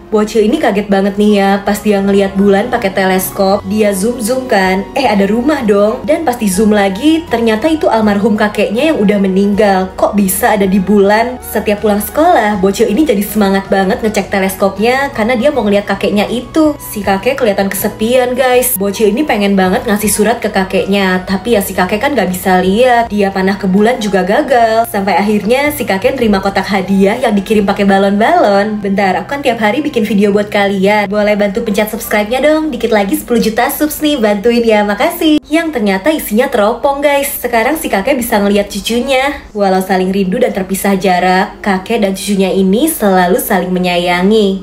Bocil ini kaget banget nih ya pas dia ngeliat bulan pakai teleskop. Dia zoom kan, ada rumah dong. Dan pas di zoom lagi, ternyata itu almarhum kakeknya yang udah meninggal. Kok bisa ada di bulan? Setiap pulang sekolah, Bocil ini jadi semangat banget ngecek teleskopnya karena dia mau ngeliat kakeknya itu. Si kakek kelihatan kesepian guys. Bocil ini pengen banget ngasih surat ke kakeknya, tapi ya si kakek kan gak bisa lihat. Dia panah ke bulan juga gagal. Sampai akhirnya si kakek terima kotak hadiah yang dikirim pakai balon-balon. Bentar, aku kan tiap hari bikin video buat kalian. Boleh bantu pencet subscribe-nya dong. Dikit lagi 10 juta subs nih, bantuin ya, makasih. Yang ternyata isinya teropong guys. Sekarang si kakek bisa ngeliat cucunya. Walau saling rindu dan terpisah jarak, kakek dan cucunya ini selalu saling menyayangi.